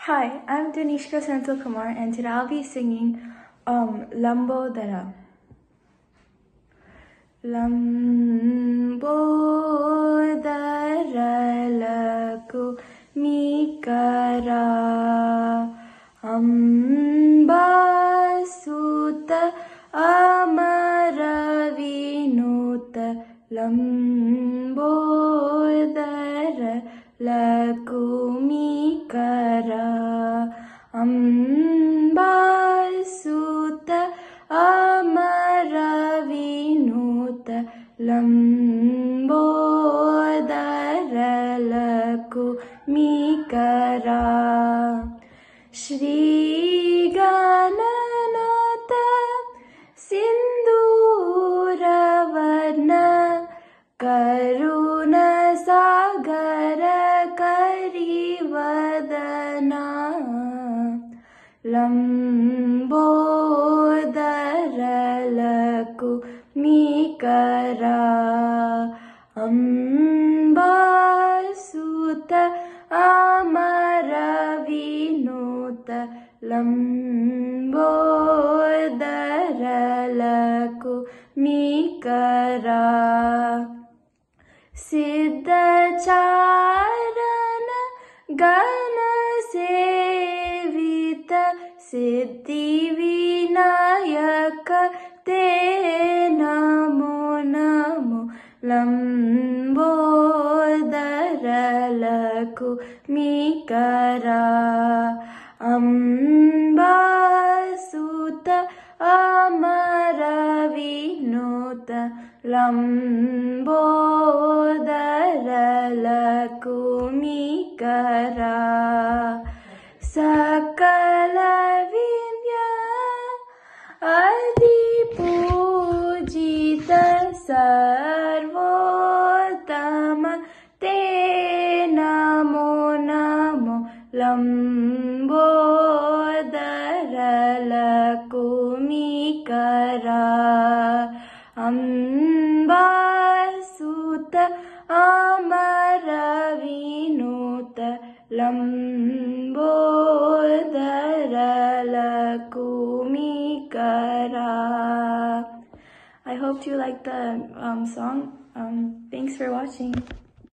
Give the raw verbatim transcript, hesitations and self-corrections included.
Hi, I'm Dhanishka Senthilkumar and today I'll be singing um, Lambodara. Lambodara laku mikara Amba suta amara vinuta Lambodara laku mikara Amba suta amara vinuta Lambodara laku mikara Shri Gananata Sindhuravarna Karuna Sagara Karivadana Lambodara laku mikara Amba suta amara vinuta Lambodara laku mikara Siddha charana gana sevita Siddhi vinayaka te namo namo Lambodara laku mikara Amba suta amara vinuta Lambodara laku mikara Sakala Vindya Adi Pujita Sarvotama Te Namo Namo Lambodara laku mikara Amba suta amara vinuta Lambodara laku mikara. I hope you like the um, song. Um, thanks for watching.